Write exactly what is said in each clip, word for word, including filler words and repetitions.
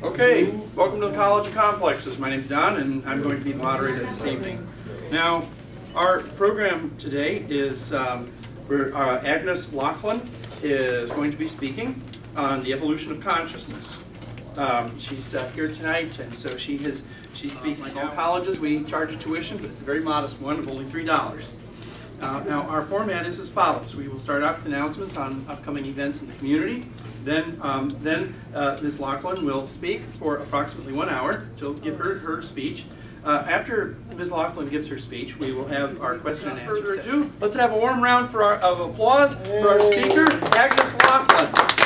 Okay, welcome to the College of Complexes. My name's Don, and I'm going to be the moderator this evening. Now, our program today is um, where uh, Agnes Laughlin is going to be speaking on the evolution of consciousness. Um, she's uh, here tonight, and so she has she's speaking. Like all colleges, we charge a tuition, but it's a very modest one of only three dollars. Uh, now, our format is as follows. We will start out with announcements on upcoming events in the community. Then, um, then uh, Miz Laughlin will speak for approximately one hour. She'll give her, her speech. Uh, after Miz Laughlin gives her speech, we will have our question and answer session. Further ado, let's have a warm round for our, of applause for our speaker, Agnes Laughlin.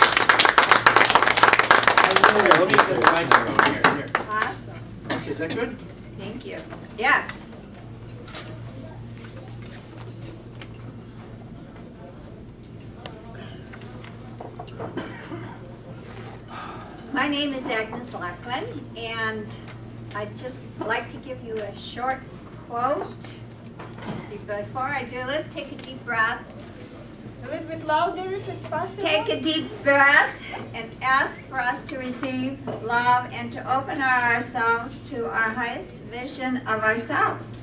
Here, let me get the microphone here. here. Awesome. Okay, is that good? Thank you. Yes. My name is Agnes Laughlin, and I'd just like to give you a short quote. Before I do, let's take a deep breath. A little bit louder if it's possible. Take a deep breath and ask for us to receive love and to open ourselves to our highest vision of ourselves.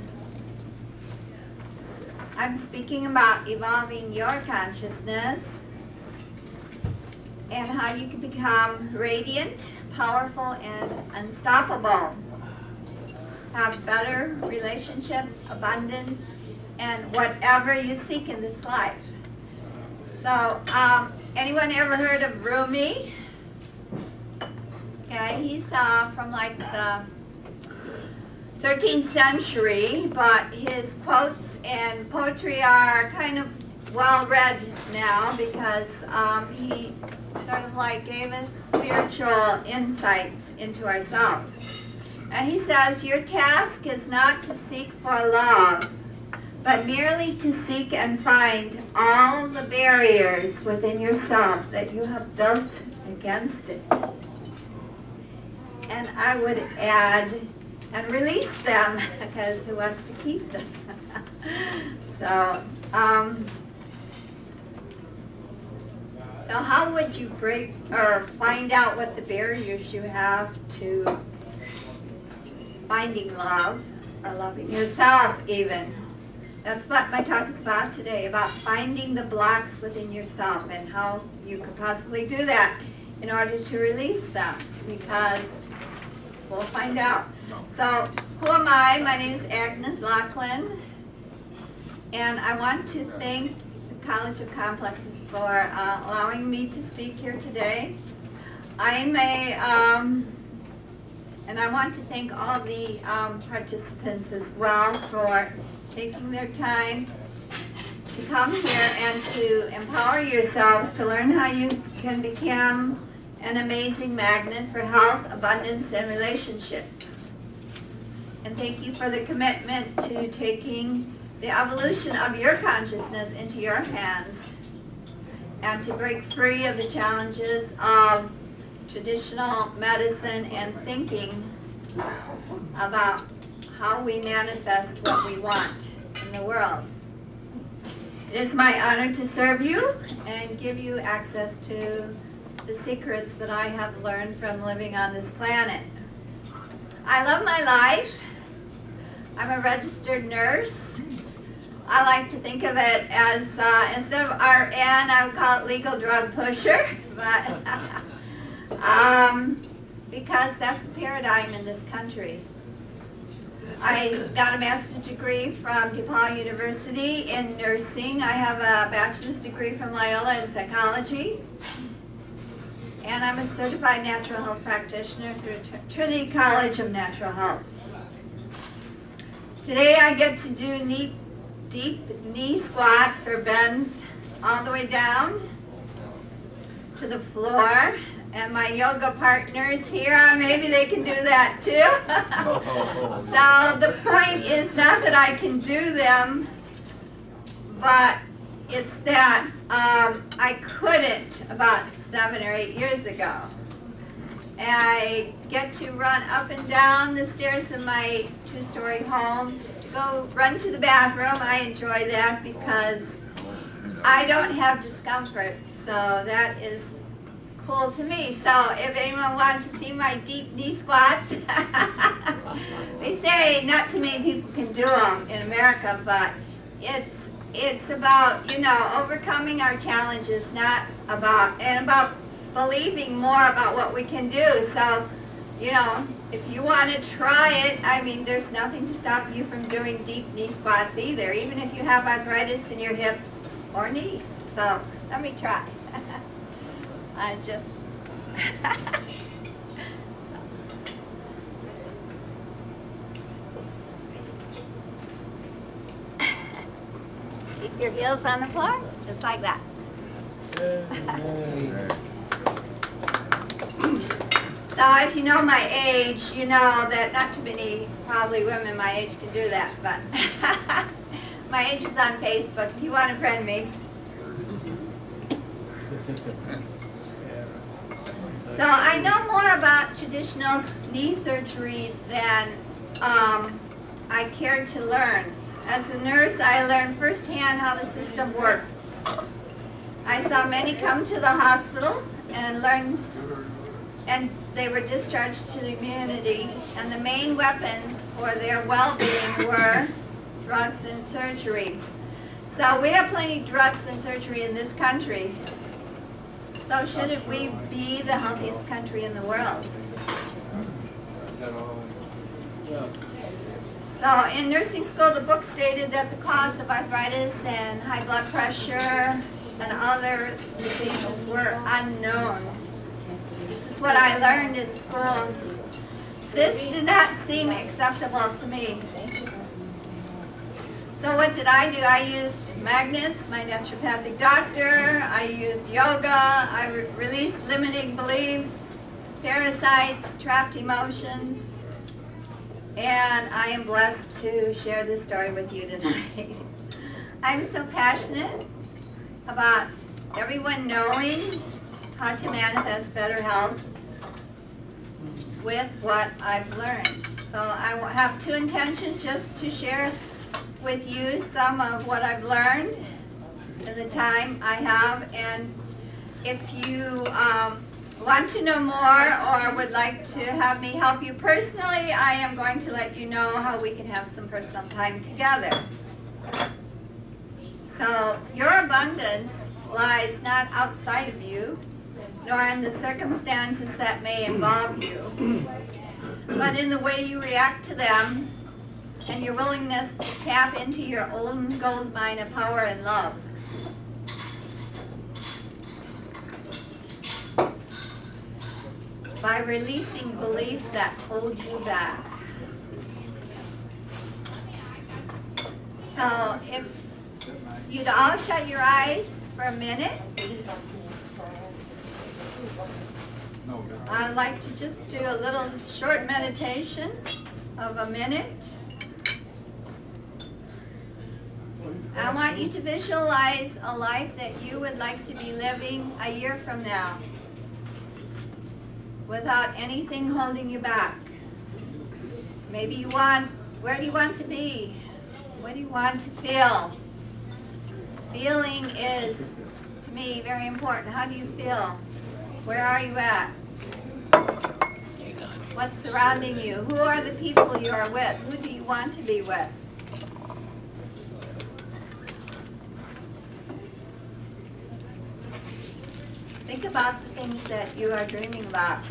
I'm speaking about evolving your consciousness and how you can become radiant, powerful, and unstoppable. Have better relationships, abundance, and whatever you seek in this life. So, um, anyone ever heard of Rumi? Okay, he's uh, from like the thirteenth century, but his quotes and poetry are kind of well read now because um, he sort of like gave us spiritual insights into ourselves. And he says, your task is not to seek for love, but merely to seek and find all the barriers within yourself that you have built against it. And I would add, and release them, because who wants to keep them? so, um, so how would you break or find out what the barriers you have to finding love or loving yourself even? That's what my talk is about today, about finding the blocks within yourself and how you could possibly do that in order to release them, because we'll find out. So, who am I? My name is Agnes Laughlin, and I want to thank the College of Complexes for uh, allowing me to speak here today. I'm a, um, and I want to thank all the um, participants as well for taking their time to come here and to empower yourselves to learn how you can become an amazing magnet for health, abundance, and relationships. And thank you for the commitment to taking the evolution of your consciousness into your hands and to break free of the challenges of traditional medicine and thinking about how we manifest what we want in the world. It is my honor to serve you and give you access to the secrets that I have learned from living on this planet. I love my life. I'm a registered nurse. I like to think of it as, uh, instead of R N, I would call it legal drug pusher, but um, because that's the paradigm in this country. I got a master's degree from DePaul University in nursing. I have a bachelor's degree from Loyola in psychology. And I'm a certified natural health practitioner through Trinity College of Natural Health. Today I get to do knee, deep knee squats or bends all the way down to the floor. And my yoga partners here, maybe they can do that too. So the point is not that I can do them, but it's that um, I couldn't about seven or eight years ago. And I get to run up and down the stairs in my two-story home to go run to the bathroom. I enjoy that because I don't have discomfort, so that is cool to me. So if anyone wants to see my deep knee squats, they say not too many people can do them in America, but it's it's about, you know, overcoming our challenges, not about, and about believing more about what we can do. So, you know, if you want to try it, I mean, there's nothing to stop you from doing deep knee squats either, even if you have arthritis in your hips or knees. So let me try. I just so. Keep your heels on the floor, just like that. So if you know my age, you know that not too many, probably women my age can do that, but my age is on Facebook if you want to friend me. So I know more about traditional knee surgery than um, I cared to learn. As a nurse, I learned firsthand how the system works. I saw many come to the hospital and learn, and they were discharged to the community, and the main weapons for their well-being were drugs and surgery. So we have plenty of drugs and surgery in this country. So shouldn't we be the healthiest country in the world? So in nursing school, the book stated that the cause of arthritis and high blood pressure and other diseases were unknown. This is what I learned in school. This did not seem acceptable to me. So what did I do? I used magnets, my naturopathic doctor. I used yoga. I re released limiting beliefs, parasites, trapped emotions. And I am blessed to share this story with you tonight. I'm so passionate about everyone knowing how to manifest better health with what I've learned. So I have two intentions, just to share with you some of what I've learned in the time I have, and if you um, want to know more or would like to have me help you personally, I am going to let you know how we can have some personal time together. So your abundance lies not outside of you, nor in the circumstances that may involve you, but in the way you react to them and your willingness to tap into your own gold mine of power and love. By releasing beliefs that hold you back. So if you'd all shut your eyes for a minute, I'd like to just do a little short meditation of a minute. I want you to visualize a life that you would like to be living a year from now, without anything holding you back. Maybe you want, where do you want to be? What do you want to feel? Feeling is, to me, very important. How do you feel? Where are you at? What's surrounding you? Who are the people you are with? Who do you want to be with? Think about the things that you are dreaming about.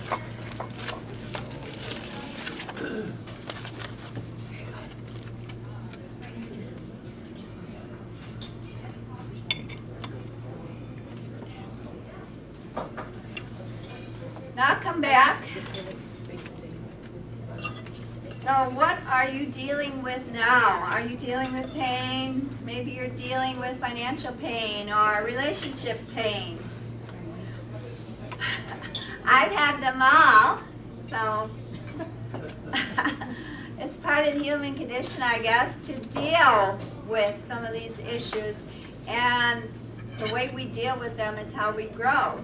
Now come back. So what are you dealing with now? Are you dealing with pain? Maybe you're dealing with financial pain or relationship pain. I've had them all, so it's part of the human condition, I guess, to deal with some of these issues, and the way we deal with them is how we grow.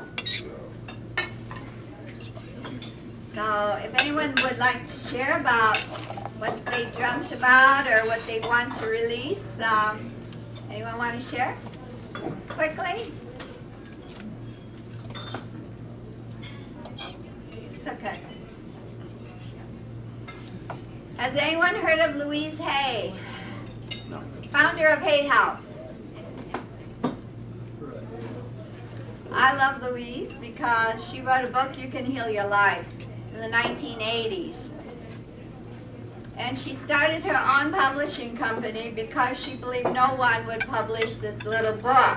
So if anyone would like to share about what they dreamt about or what they want to release, um, anyone want to share quickly? Has anyone heard of Louise Hay? No. Founder of Hay House. I love Louise because she wrote a book, You Can Heal Your Life, in the nineteen eighties. And she started her own publishing company because she believed no one would publish this little book.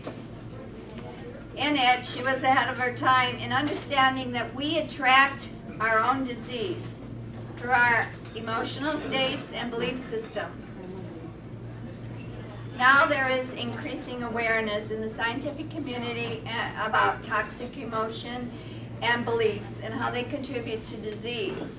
In it, she was ahead of her time in understanding that we attract our own disease through our emotional states and belief systems. Now there is increasing awareness in the scientific community about toxic emotion and beliefs and how they contribute to disease.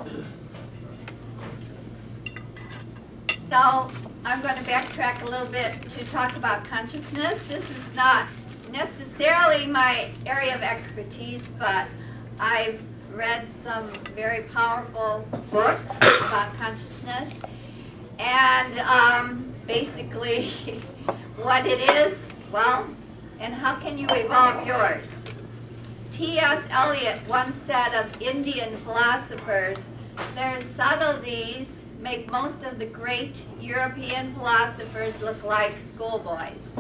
So I'm going to backtrack a little bit to talk about consciousness. This is not necessarily my area of expertise, but I've read some very powerful books about consciousness. And um, basically what it is, well, and how can you evolve yours? T S Eliot once said of Indian philosophers, their subtleties make most of the great European philosophers look like schoolboys.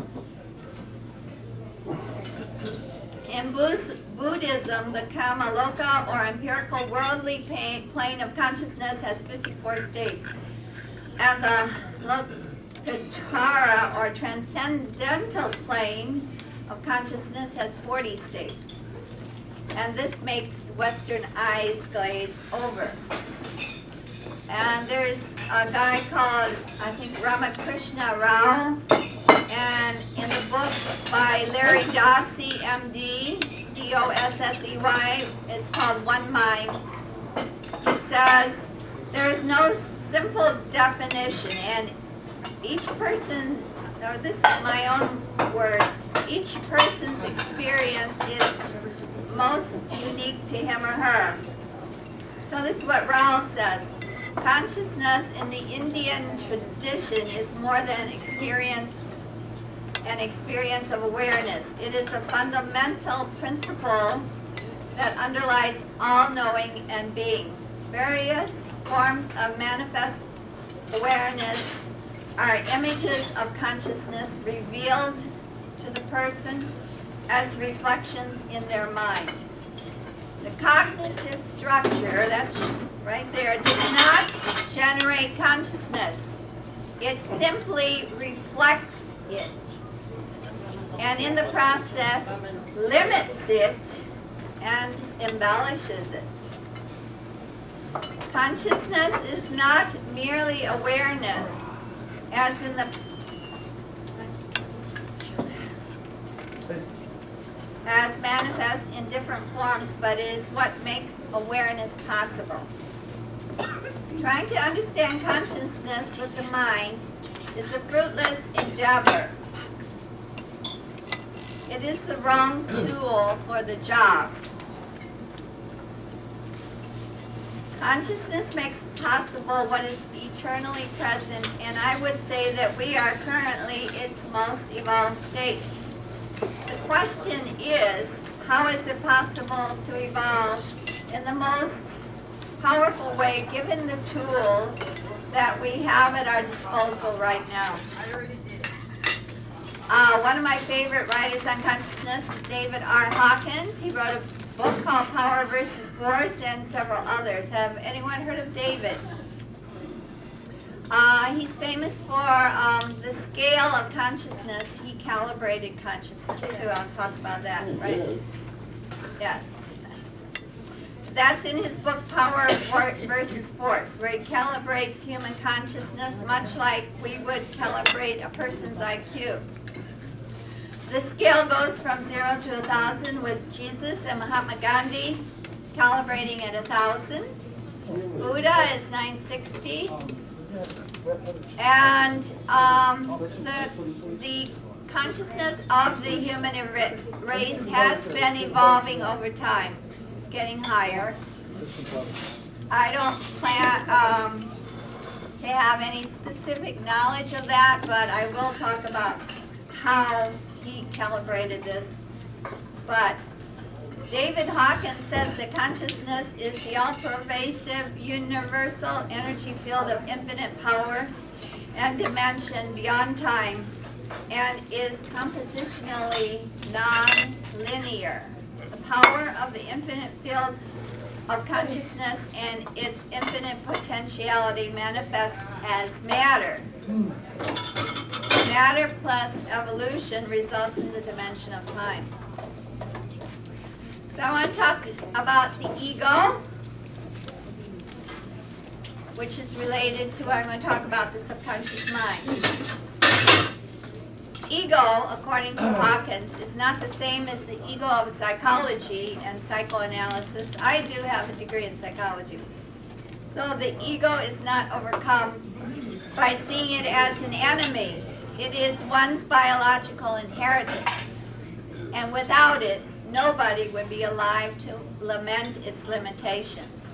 In Buddhism, the Kamaloka, or empirical worldly plane of consciousness, has fifty-four states. And the Lokuttara, or transcendental plane of consciousness, has forty states. And this makes Western eyes glaze over. And there's a guy called, I think, Ramakrishna Rao, and in the book by Larry Dossey, M D, D O S S E Y, it's called One Mind. He says, there is no simple definition, and each person, or this is my own words, each person's experience is most unique to him or her. So this is what Rao says. Consciousness in the Indian tradition is more than experience, an experience of awareness. It is a fundamental principle that underlies all knowing and being. Various forms of manifest awareness are images of consciousness revealed to the person as reflections in their mind. The cognitive structure, that's right there, does not generate consciousness. It simply reflects it, and in the process limits it and embellishes it. Consciousness is not merely awareness, as in the as manifest in different forms, but is what makes awareness possible. Trying to understand consciousness with the mind is a fruitless endeavor. It is the wrong tool for the job. Consciousness makes possible what is eternally present, and I would say that we are currently its most evolved state. The question is, how is it possible to evolve in the most powerful way given the tools that we have at our disposal right now? Uh, one of my favorite writers on consciousness is David R. Hawkins. He wrote a book called Power versus Force and several others. Have anyone heard of David? Uh, he's famous for um, the scale of consciousness. He calibrated consciousness too. I'll talk about that, right? Yes. That's in his book Power versus Force, where he calibrates human consciousness much like we would calibrate a person's I Q. The scale goes from zero to a thousand, with Jesus and Mahatma Gandhi calibrating at a thousand. Buddha is nine sixty. And um, the, the consciousness of the human race has been evolving over time. It's getting higher. I don't plan um, to have any specific knowledge of that, but I will talk about how he calibrated this. But David Hawkins says that consciousness is the all-pervasive, universal energy field of infinite power and dimension beyond time, and is compositionally non-linear. The power of the infinite field of consciousness and its infinite potentiality manifests as matter. Matter plus evolution results in the dimension of time. So I want to talk about the ego, which is related to, I'm going to talk about the subconscious mind. Ego, according to Hawkins, is not the same as the ego of psychology and psychoanalysis. I do have a degree in psychology. So the ego is not overcome by seeing it as an enemy. It is one's biological inheritance. And without it, nobody would be alive to lament its limitations.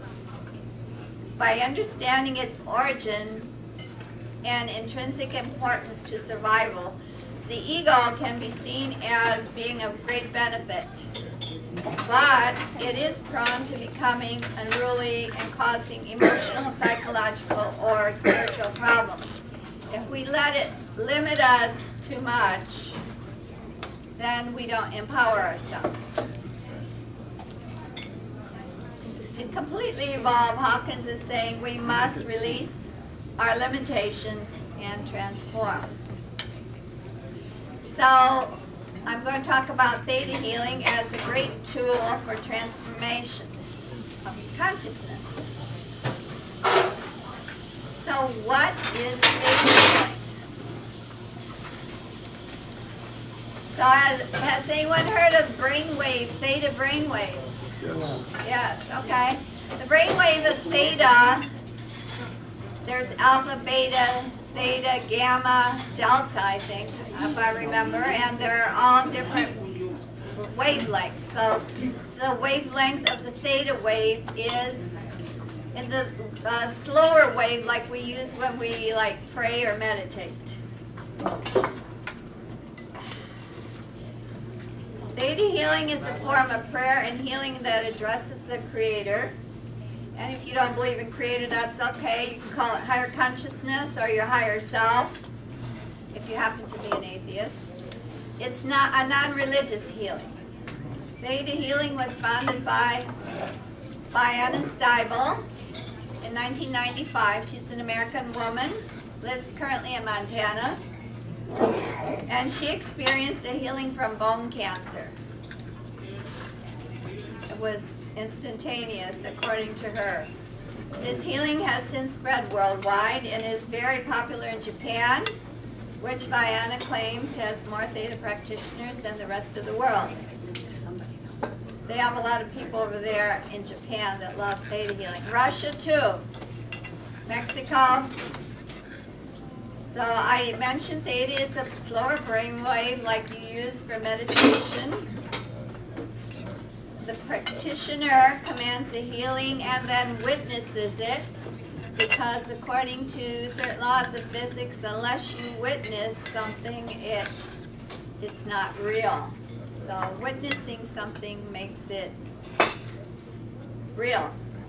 By understanding its origin and intrinsic importance to survival, the ego can be seen as being of great benefit. But it is prone to becoming unruly and causing emotional, psychological, or spiritual problems. If we let it limit us too much, then we don't empower ourselves. To completely evolve, Hawkins is saying we must release our limitations and transform. So I'm going to talk about Theta Healing as a great tool for transformation of consciousness. So what is Theta Healing? So has, has anyone heard of brainwave, theta brainwaves? Yes. Yes, okay. The brainwave of theta, there's alpha, beta, theta, gamma, delta, I think, if I remember, and they're all different wavelengths. So the wavelength of the theta wave is in the uh, slower wave like we use when we like pray or meditate. Theta healing is a form of prayer and healing that addresses the Creator. And if you don't believe in Creator, that's okay. You can call it higher consciousness or your higher self, if you happen to be an atheist. It's not a non-religious healing. Theta healing was founded by Bianca Steibel in nineteen ninety-five. She's an American woman, lives currently in Montana. And she experienced a healing from bone cancer. It was instantaneous, according to her. This healing has since spread worldwide and is very popular in Japan, which Vianna claims has more theta practitioners than the rest of the world. They have a lot of people over there in Japan that love theta healing. Russia too. Mexico. So I mentioned theta is a slower brainwave like you use for meditation. The practitioner commands the healing and then witnesses it, because according to certain laws of physics, unless you witness something, it it's not real. So witnessing something makes it real.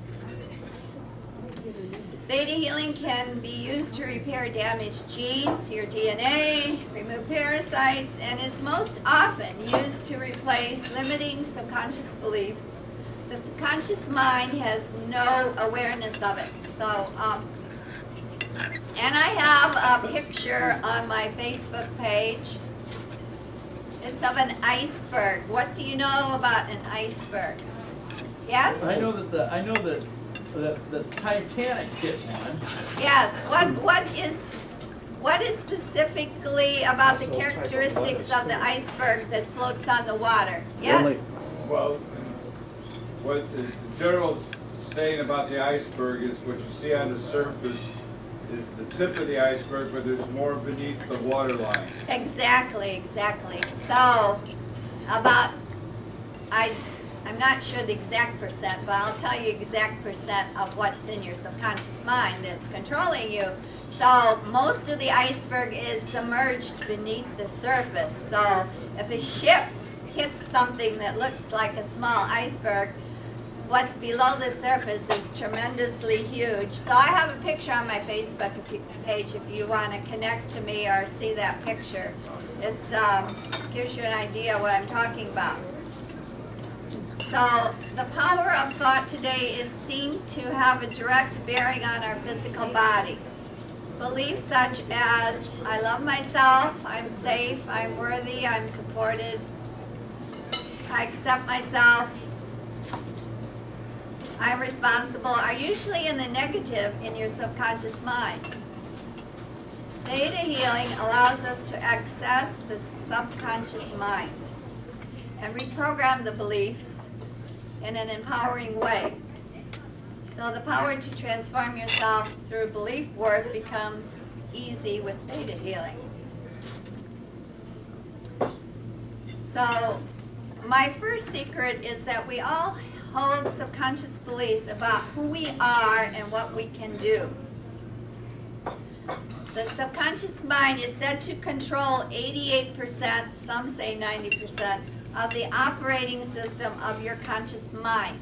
Theta healing can be used to repair damaged genes, your D N A, remove parasites, and is most often used to replace limiting subconscious beliefs that the conscious mind has no awareness of it. So, um, and I have a picture on my Facebook page. It's of an iceberg. What do you know about an iceberg? Yes? I know that the I know that the, the Titanic hit one. Yes. What what is what is specifically about the characteristics of the iceberg that floats on the water? Yes. Well, what the general saying about the iceberg is what you see on the surface is the tip of the iceberg, but there's more beneath the waterline. Exactly, exactly. So, about, I, I'm not sure the exact percent, but I'll tell you exact percent of what's in your subconscious mind that's controlling you. So, most of the iceberg is submerged beneath the surface. So, if a ship hits something that looks like a small iceberg, what's below the surface is tremendously huge. So I have a picture on my Facebook page if you want to connect to me or see that picture. It um, gives you an idea what I'm talking about. So the power of thought today is seen to have a direct bearing on our physical body. Beliefs such as, I love myself, I'm safe, I'm worthy, I'm supported, I accept myself, I'm responsible, are usually in the negative in your subconscious mind. Theta Healing allows us to access the subconscious mind and reprogram the beliefs in an empowering way. So the power to transform yourself through belief work becomes easy with Theta Healing. So my first secret is that we all hold subconscious beliefs about who we are and what we can do. The subconscious mind is said to control eighty-eight percent, some say ninety percent, of the operating system of your conscious mind.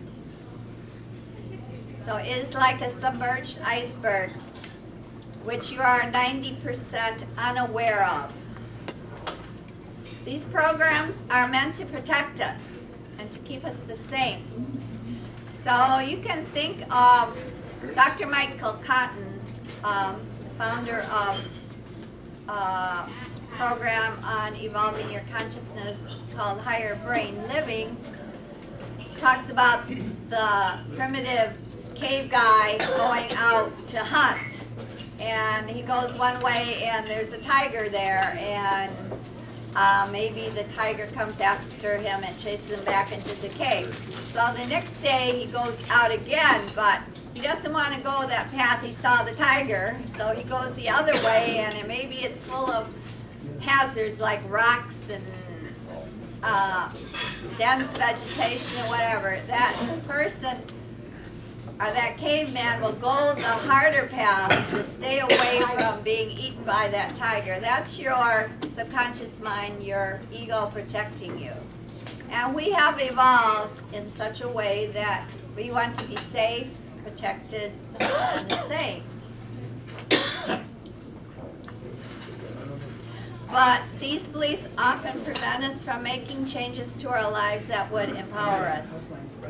So it is like a submerged iceberg, which you are ninety percent unaware of. These programs are meant to protect us and to keep us the same. So you can think of Doctor Michael Cotton, um, the founder of a program on evolving your consciousness called Higher Brain Living, talks about the primitive cave guy going out to hunt, and he goes one way and there's a tiger there, and uh, maybe the tiger comes after him and chases him back into the cave. So the next day he goes out again, but he doesn't want to go that path he saw the tiger, so he goes the other way, and maybe it's full of hazards like rocks and uh, dense vegetation or whatever. That person or that caveman will go the harder path to stay away from being eaten by that tiger. That's your subconscious mind, your ego protecting you. And we have evolved in such a way that we want to be safe, protected, and safe. But these beliefs often prevent us from making changes to our lives that would empower us.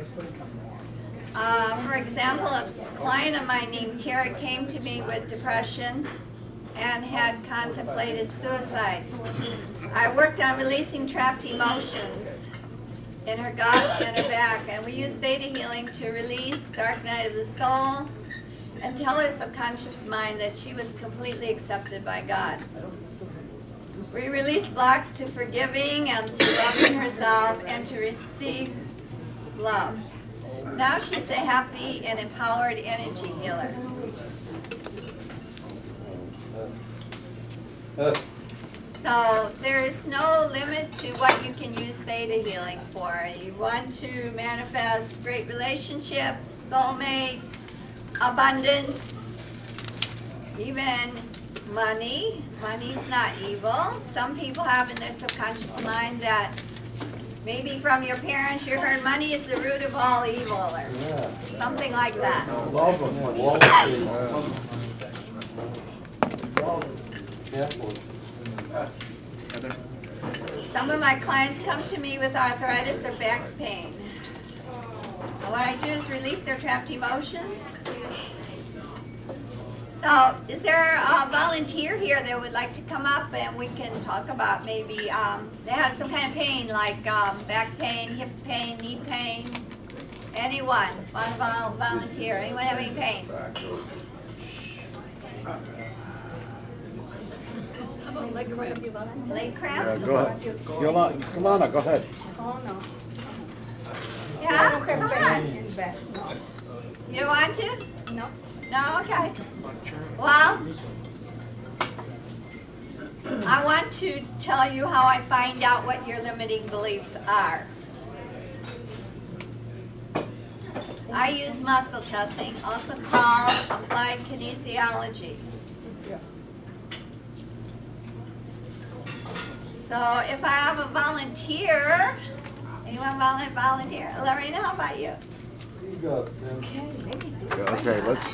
Uh, for example, a client of mine named Tara came to me with depression and had contemplated suicide. I worked on releasing trapped emotions in her gut and her back, and we used Theta Healing to release dark night of the soul and tell her subconscious mind that she was completely accepted by God. We released blocks to forgiving and to loving herself and to receive love. Now she's a happy and empowered energy healer. So there is no limit to what you can use Theta Healing for. You want to manifest great relationships, soulmate, abundance, even money. Money's not evil. Some people have in their subconscious mind that maybe from your parents you heard money is the root of all evil, or something like that. Some of my clients come to me with arthritis or back pain. And what I do is release their trapped emotions. So, is there a volunteer here that would like to come up and we can talk about maybe um, they have some kind of pain, like um, back pain, hip pain, knee pain? Anyone want to vol volunteer? Anyone have any pain? Leg cramps. Leg cramps? Yeah, go ahead. Yolanda, Yolanda, go ahead. Oh, no. Yeah? I don't Come have on. pain in the back. No. You don't want to? No. No? Okay. Well, I want to tell you how I find out what your limiting beliefs are. I use muscle testing, also called applied kinesiology. So if I have a volunteer Anyone vol- volunteer? Lorena, how about you? Okay, let's.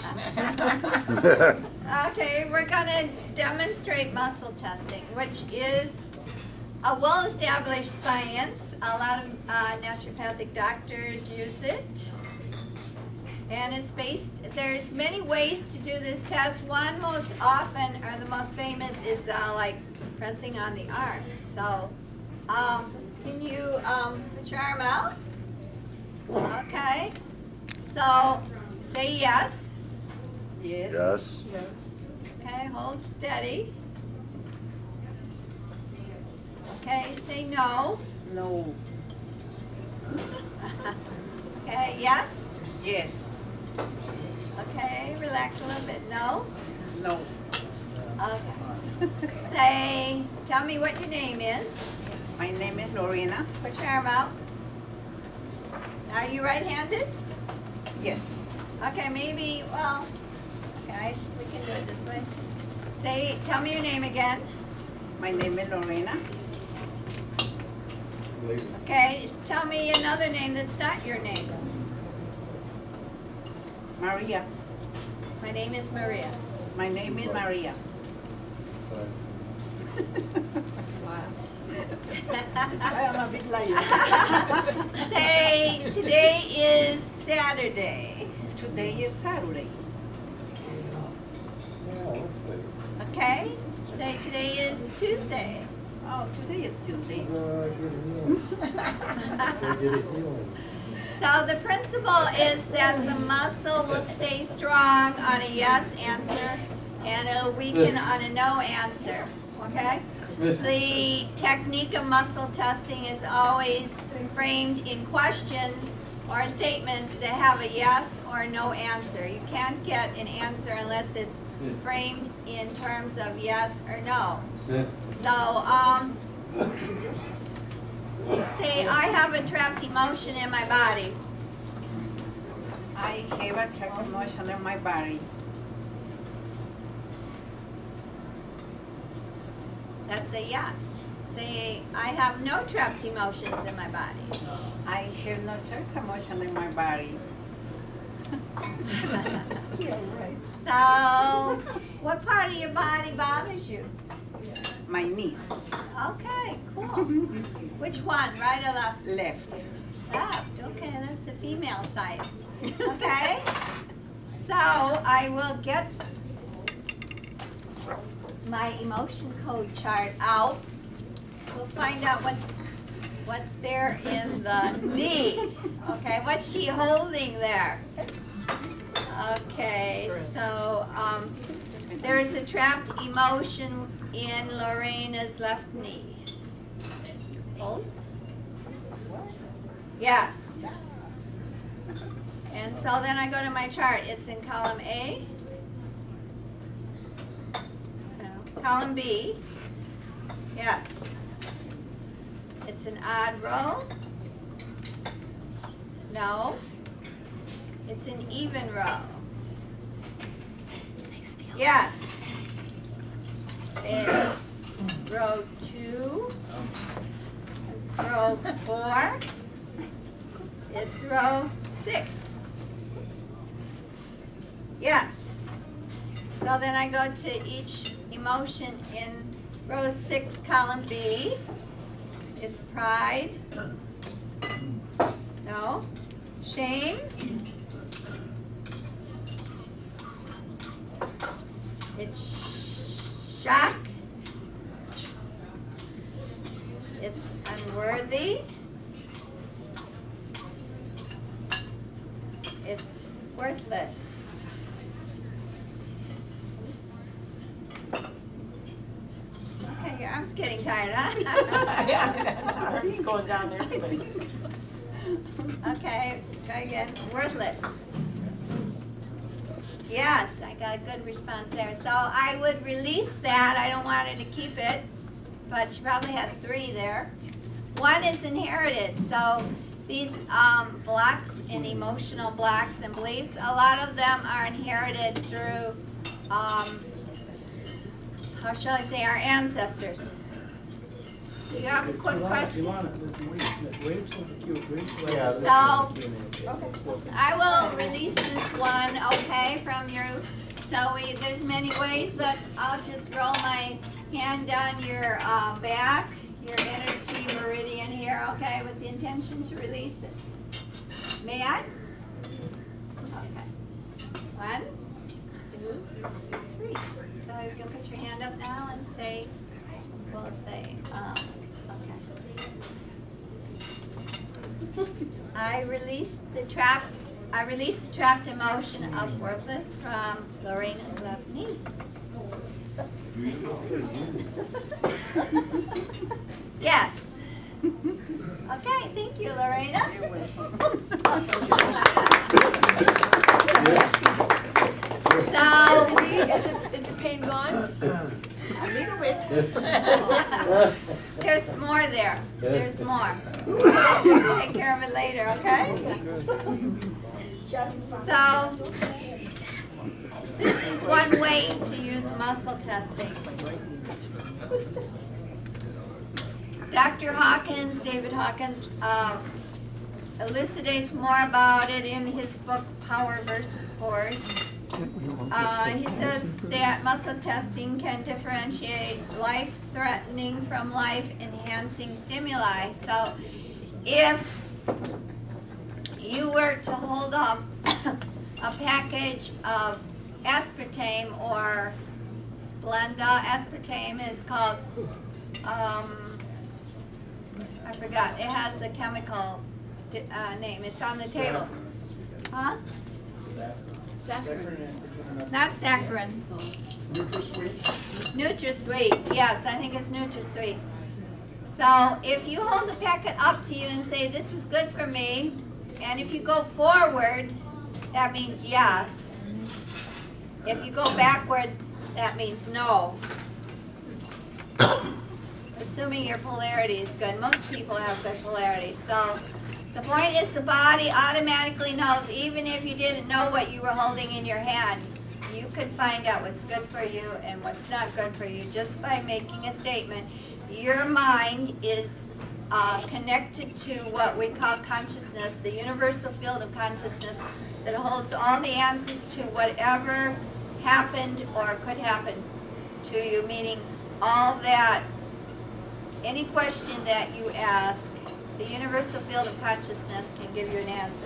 Okay, we're gonna demonstrate muscle testing, which is a well-established science. A lot of uh, naturopathic doctors use it. And it's based, there's many ways to do this test. One most often, or the most famous, is uh, like pressing on the arm. So, um, can you um, put your arm out? Okay. So, say yes. Yes. Yes. Okay, hold steady. Okay, say no. No. Okay, yes. Yes. Okay, relax a little bit. No. No. Okay. Say, tell me what your name is. My name is Lorena. Put your arm out. Are you right-handed? Yes. Okay, maybe, well, okay, we can do it this way. Say, tell me your name again. My name is Lorena. Okay, tell me another name that's not your name. Maria. My name is Maria. My name is Maria. I am a big liar. Say, today is Saturday. Today is Saturday. Okay? Say, today is Tuesday. Oh, today is Tuesday. So the principle is that the muscle will stay strong on a yes answer and it'll weaken on a no answer, okay? The technique of muscle testing is always framed in questions or statements that have a yes or no answer. You can't get an answer unless it's framed in terms of yes or no. So, um, say, I have a trapped emotion in my body. I have a trapped emotion in my body. That's a yes. Say, I have no trapped emotions in my body. I have no trapped emotion in my body. So, what part of your body bothers you? My niece. Okay, cool. Which one, right or left? Left. Left, okay, that's the female side. Okay? So, I will get my emotion code chart out. We'll find out what's what's there in the knee. Okay, what's she holding there? Okay, so um, there is a trapped emotion in Lorena's left knee. Hold. Yes. And so then I go to my chart. It's in column A. No. Column B. Yes. It's an odd row. No. It's an even row. Yes. It's row two. It's row four. It's row six. Yes. So then I go to each emotion in row six, column B. It's pride. No. Shame. It's shock. It's unworthy. It's worthless. Okay, your arm's getting tired, huh? It's going down there. Okay, try again. Worthless. Yes, I got a good response there. So I would release that. I don't want her to keep it, but she probably has three there. One is inherited. So these um, blocks and emotional blocks and beliefs, a lot of them are inherited through, um, how shall I say, our ancestors. Do you have a quick question? Yeah. So, I will release this one, okay, from you. So we, there's many ways, but I'll just roll my hand down your uh, back, your energy meridian here, okay, with the intention to release it. May I? Okay. One, two, three. So you can put your hand up now and say, we'll say, um, okay. I release the trap. I release the trapped emotion of worthless from Lorena's left knee. Yes. Okay, thank you, Lorena. So, Is, it, is the pain gone? A little bit. there's more there. There's more. Take care of it later, okay? So, this is one way to use muscle testing. Doctor Hawkins, David Hawkins, uh, elucidates more about it in his book, Power versus Force. Uh, he says that muscle testing can differentiate life-threatening from life-enhancing stimuli. So if you were to hold up a package of aspartame or Splenda, aspartame is called, um, I forgot, it has a chemical uh, name. It's on the table. Huh? Saccharin. Not saccharin. NutraSweet. Yes, I think it's NutraSweet. So if you hold the packet up to you and say, this is good for me, and if you go forward, that means yes. If you go backward, that means no. Assuming your polarity is good. Most people have good polarity. So the point is the body automatically knows, even if you didn't know what you were holding in your hand, you could find out what's good for you and what's not good for you just by making a statement. Your mind is uh, connected to what we call consciousness, the universal field of consciousness that holds all the answers to whatever happened or could happen to you, meaning all that, any question that you ask, the universal field of consciousness can give you an answer.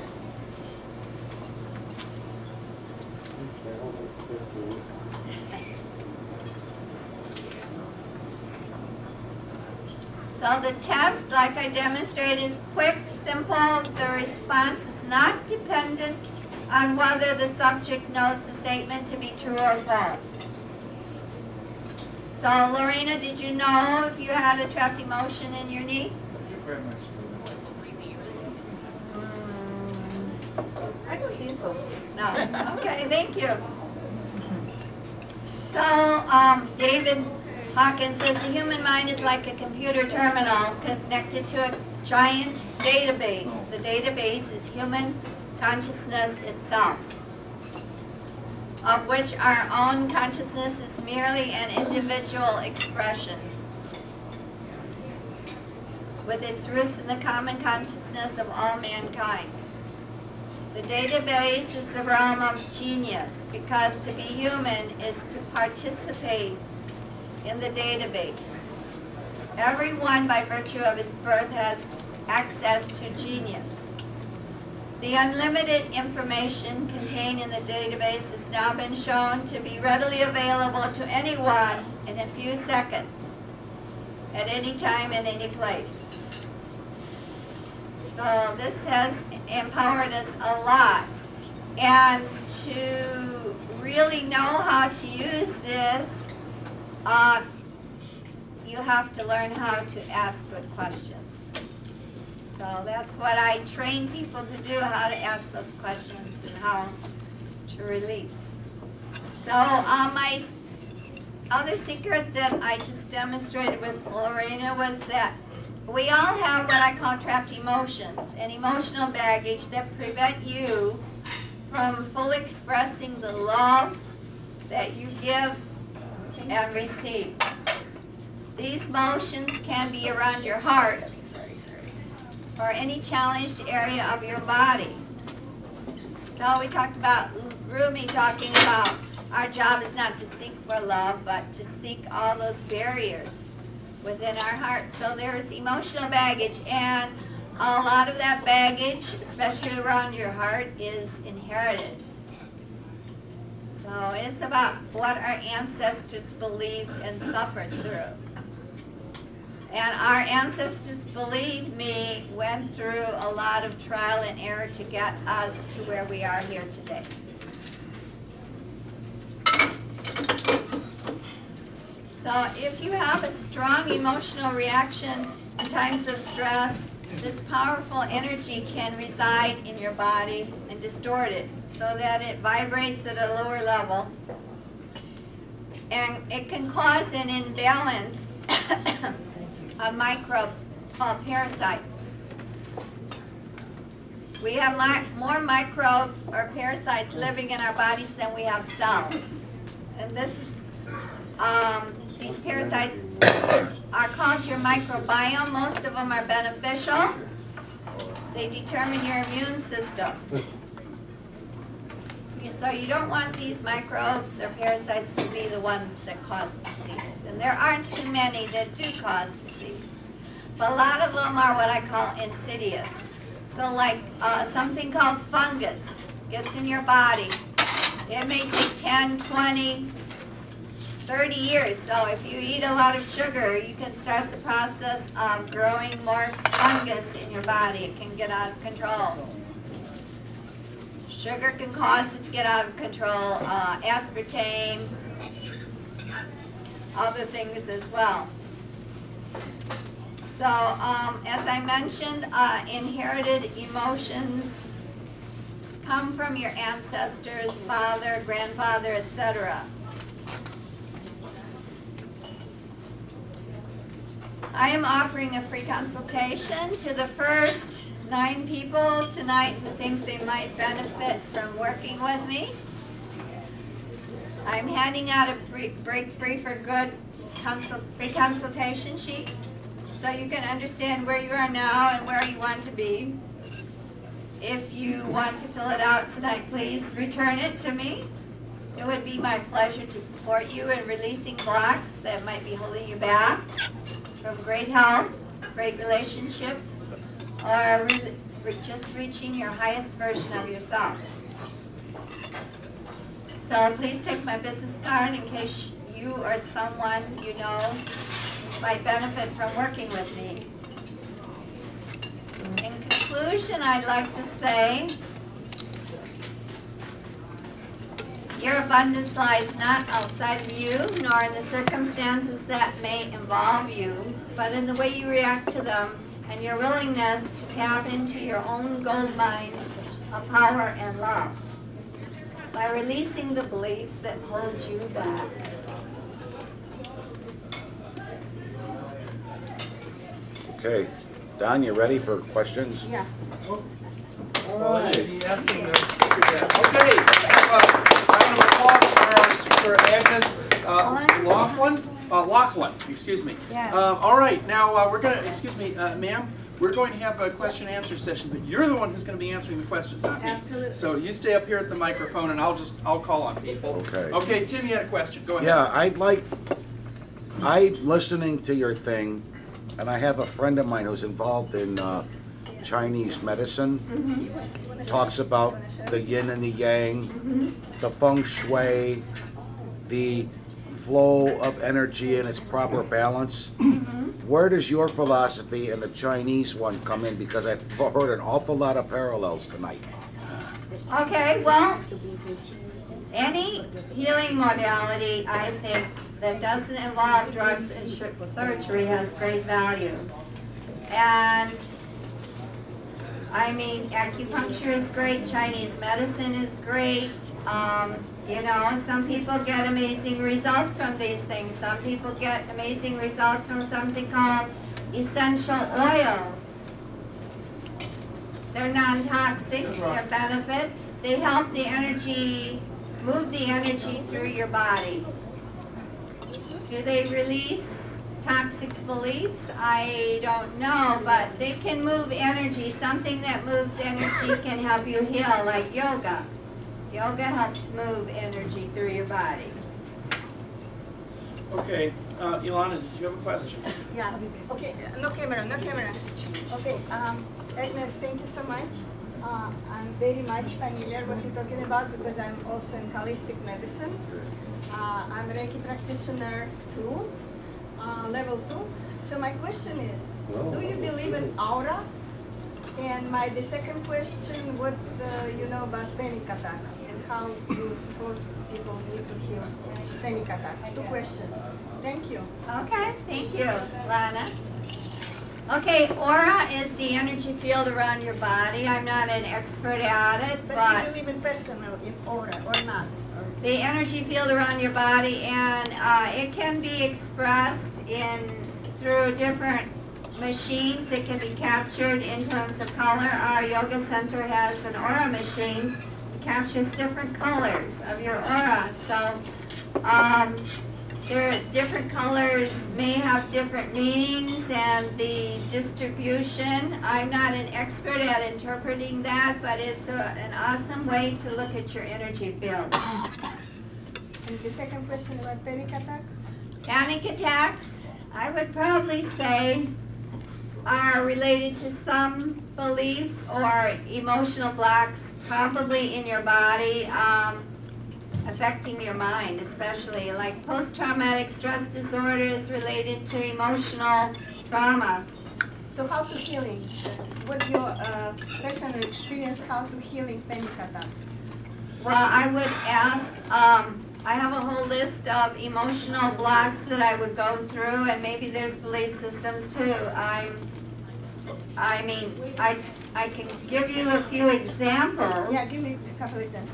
So the test, like I demonstrated, is quick, simple. The response is not dependent on whether the subject knows the statement to be true or false. So Lorena, did you know if you had a trapped emotion in your knee? Very much. I don't think so. No. Okay, thank you. So, um, David Hawkins says the human mind is like a computer terminal connected to a giant database. The database is human consciousness itself, of which our own consciousness is merely an individual expression, with its roots in the common consciousness of all mankind. The database is the realm of genius, because to be human is to participate in the database. Everyone, by virtue of his birth, has access to genius. The unlimited information contained in the database has now been shown to be readily available to anyone in a few seconds, at any time, in any place. So this has empowered us a lot. And to really know how to use this, uh, you have to learn how to ask good questions. So that's what I train people to do, how to ask those questions and how to release. So uh, my other secret that I just demonstrated with Lorena was that we all have what I call trapped emotions and emotional baggage that prevent you from fully expressing the love that you give and receive. These motions can be around your heart or any challenged area of your body. So we talked about, Rumi talking about our job is not to seek for love, but to seek all those barriers within our heart. So there's emotional baggage, and a lot of that baggage, especially around your heart, is inherited. So it's about what our ancestors believed and suffered through. And our ancestors, believe me, went through a lot of trial and error to get us to where we are here today. So if you have a strong emotional reaction in times of stress, this powerful energy can reside in your body and distort it so that it vibrates at a lower level. And it can cause an imbalance of microbes called parasites. We have mi more microbes or parasites living in our bodies than we have cells. And this is, um, these parasites are called your microbiome. Most of them are beneficial. They determine your immune system. So you don't want these microbes or parasites to be the ones that cause disease. And there aren't too many that do cause disease. But a lot of them are what I call insidious. So like uh, something called fungus gets in your body. It may take ten, twenty, thirty years. So if you eat a lot of sugar, you can start the process of growing more fungus in your body. It can get out of control. Sugar can cause it to get out of control, uh, aspartame, other things as well. So, um, as I mentioned, uh, inherited emotions come from your ancestors, father, grandfather, et cetera. I am offering a free consultation to the first nine people tonight who think they might benefit from working with me. I'm handing out a Break Free for Good consult, free consultation sheet so you can understand where you are now and where you want to be. If you want to fill it out tonight, please return it to me. It would be my pleasure to support you in releasing blocks that might be holding you back from great health, great relationships, or re re just reaching your highest version of yourself. So please take my business card in case you or someone you know might benefit from working with me. In conclusion, I'd like to say, your abundance lies not outside of you, nor in the circumstances that may involve you, but in the way you react to them and your willingness to tap into your own gold mine of power and love by releasing the beliefs that hold you back. Okay, Don, you ready for questions? Yeah. Well, I should be asking the speaker that. Okay, uh, round of applause for, for Agnes uh, Laughlin. Uh, Laughlin, excuse me. Yes. Uh, all right, now uh, we're going to, excuse me, uh, ma'am, we're going to have a question and answer session, but you're the one who's going to be answering the questions, not me. Absolutely. So you stay up here at the microphone and I'll just, I'll call on people. Okay. Okay, Tim, you had a question. Go ahead. Yeah, I'd like, I'm listening to your thing, and I have a friend of mine who's involved in uh, Chinese medicine. Mm-hmm. Talks about the yin and the yang, mm-hmm. the feng shui, the flow of energy in its proper balance. Mm-hmm. Where does your philosophy and the Chinese one come in? Because I've heard an awful lot of parallels tonight. Okay, well, any healing modality, I think, that doesn't involve drugs and surgery has great value. And I mean, acupuncture is great, Chinese medicine is great. Um, you know, some people get amazing results from these things. Some people get amazing results from something called essential oils. They're non-toxic, they're benefit. They help the energy, move the energy through your body. Do they release toxic beliefs? I don't know, but they can move energy. Something that moves energy can help you heal, like yoga. Yoga helps move energy through your body. Okay, uh, Ilana, did you have a question? Yeah. Okay. No camera. No camera. Okay. Um, Agnes, thank you so much. Uh, I'm very much familiar with what you're talking about because I'm also in holistic medicine. Uh, I'm a Reiki practitioner too, uh, level two. So my question is, do you believe in aura? And my the second question, what uh, you know about panic attack and how you suppose people need to heal panic attack? Two questions. Thank you. Okay, thank you, Lana. Okay, aura is the energy field around your body. I'm not an expert at it, But, but do you believe in personal, in aura or not? the energy field around your body, and uh, it can be expressed in through different machines. It can be captured in terms of color. Our yoga center has an aura machine. It captures different colors of your aura. So um, there are different colors may have different meanings, and the distribution, I'm not an expert at interpreting that, but it's a, an awesome way to look at your energy field. And the second question about panic attack? Panic attacks, I would probably say, are related to some beliefs or emotional blocks, probably in your body, um, affecting your mind, especially like post-traumatic stress disorder is related to emotional trauma. So how to healing? What's your uh, personal experience how to healing panic attacks? Well, I would ask, um, I have a whole list of emotional blocks that I would go through, and maybe there's belief systems too. I'm, I mean, I, I can give you a few examples. Yeah, give me a couple examples.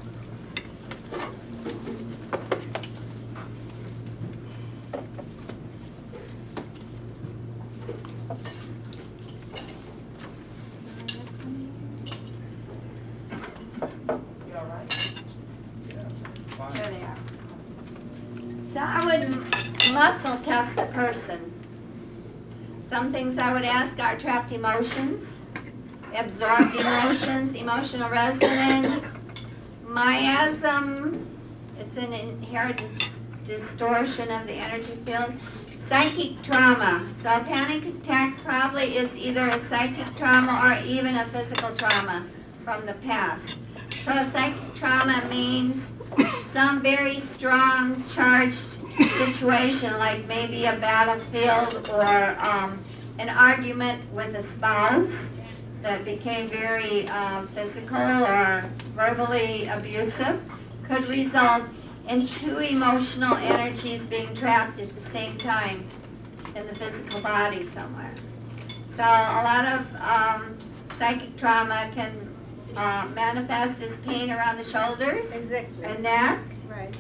There they are. So I would muscle test the person. Some things I would ask are trapped emotions, absorbed emotions, emotional resonance, miasm, it's an inherent dis distortion of the energy field, psychic trauma. So a panic attack probably is either a psychic trauma or even a physical trauma from the past. So a psychic trauma means some very strong charged situation, like maybe a battlefield or um, an argument with a spouse that became very uh, physical or verbally abusive, could result in two emotional energies being trapped at the same time in the physical body somewhere. So a lot of um, psychic trauma can uh, manifest as pain around the shoulders Exactly. and neck. Right.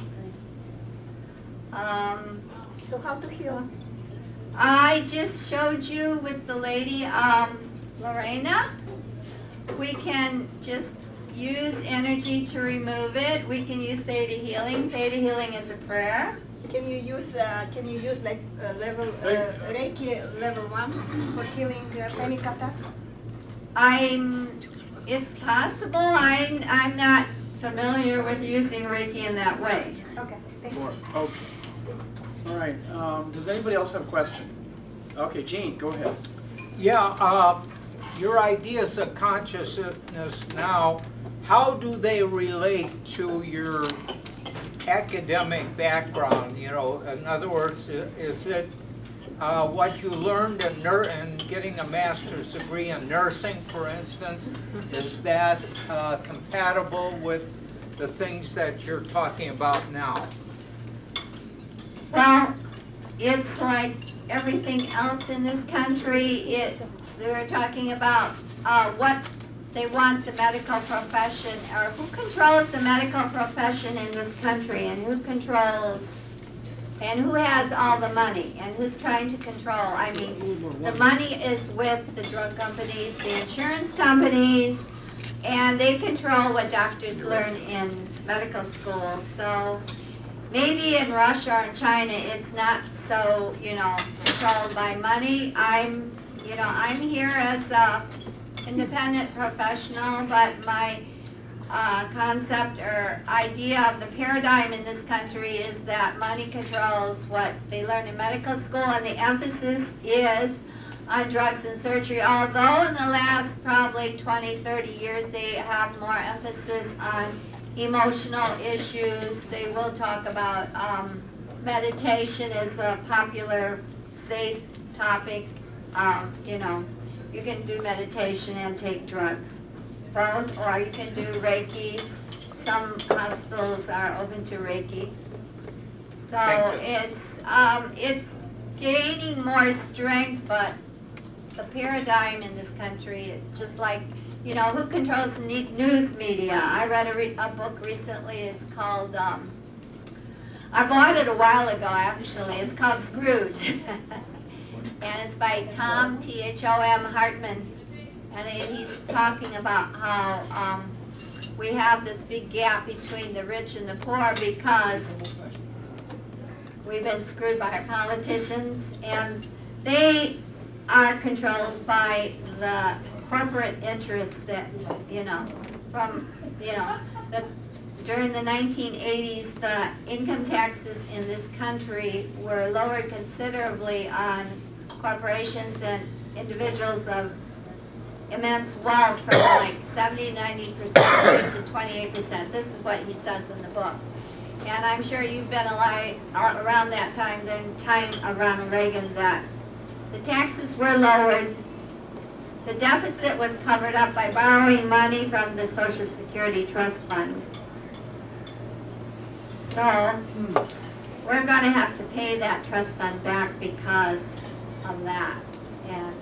Um, So how to heal? I just showed you with the lady, um, Lorena. We can just use energy to remove it. We can use Theta Healing. Theta Healing is a prayer. Can you use uh, can you use like uh, level uh, Reiki level one for healing uh, panic attack? I'm, it's possible. I'm, I'm not familiar with using Reiki in that way. Okay, thank you. Or- Okay. All right, um, does anybody else have a question? Okay, Gene, go ahead. Yeah, uh, your ideas of consciousness now, how do they relate to your academic background? You know, in other words, is it uh, what you learned in, nur in getting a master's degree in nursing, for instance? Is that uh, compatible with the things that you're talking about now? Well, it's like everything else in this country. It, they were talking about uh, what they want the medical profession, or who controls the medical profession in this country, and who controls, and who has all the money, and who's trying to control. I mean, the money is with the drug companies, the insurance companies, and they control what doctors learn in medical school. So maybe in Russia or in China it's not so, you know, controlled by money. I'm, you know, I'm here as a independent professional, but my uh, concept or idea of the paradigm in this country is that money controls what they learn in medical school, and the emphasis is on drugs and surgery, although in the last probably twenty, thirty years they have more emphasis on emotional issues. They will talk about um, meditation is a popular, safe topic. Um, you know, you can do meditation and take drugs, both, or you can do Reiki. Some hospitals are open to Reiki. So it's um, it's gaining more strength, but the paradigm in this country, it's just like, you know, who controls the news media? I read a, re a book recently. It's called, um, I bought it a while ago, actually. It's called Screwed. And it's by Tom, T H O M, Hartman. And he's talking about how um, we have this big gap between the rich and the poor because we've been screwed by our politicians, and they are controlled by the corporate interests that, you know, from, you know, the, during the nineteen eighties, the income taxes in this country were lowered considerably on corporations and individuals of immense wealth from like seventy, ninety percent to twenty-eight percent. This is what he says in the book. And I'm sure you've been alive around that time, the time of Ronald Reagan, that the taxes were lowered. The deficit was covered up by borrowing money from the Social Security Trust Fund. So we're going to have to pay that trust fund back because of that. And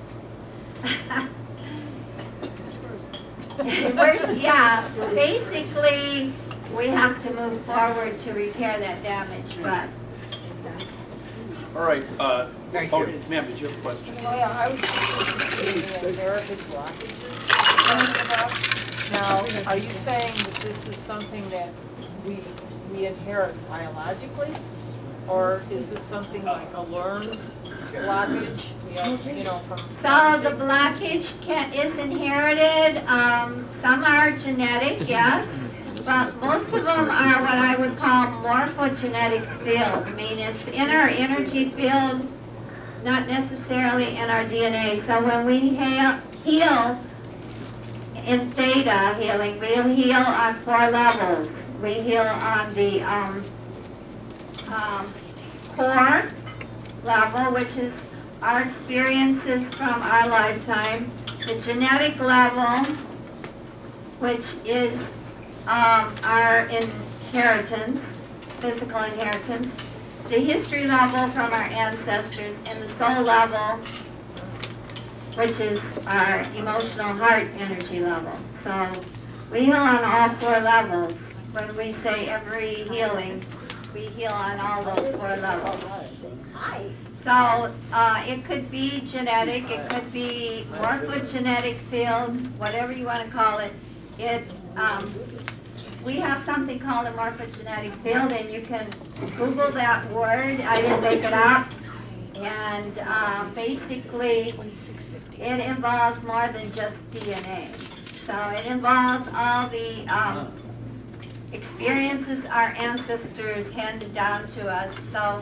we're, yeah, basically we have to move forward to repair that damage, but. All right. Uh, Thank oh, you. ma'am, did you have a question? Oh, yeah, I was thinking the inherited blockages you're talking about. Now, are you saying that this is something that we we inherit biologically, or is this something like a learned blockage? We have, you know, from So the blockage can, is inherited. Um, some are genetic, yes, but most of them are what I would call morphogenetic field. I mean, it's in our energy field, not necessarily in our D N A. So when we heal, heal in Theta Healing, we'll heal on four levels. We heal on the um, um, core level, which is our experiences from our lifetime. The genetic level, which is um, our inheritance, physical inheritance. The history level from our ancestors, and the soul level, which is our emotional heart energy level. So we heal on all four levels. When we say every healing, we heal on all those four levels. So uh, it could be genetic, it could be morphogenetic field, whatever you want to call it. It um, we have something called a morphogenetic field, and you can Google that word. I didn't make it up. And uh, basically, it involves more than just D N A. So it involves all the um, experiences our ancestors handed down to us. So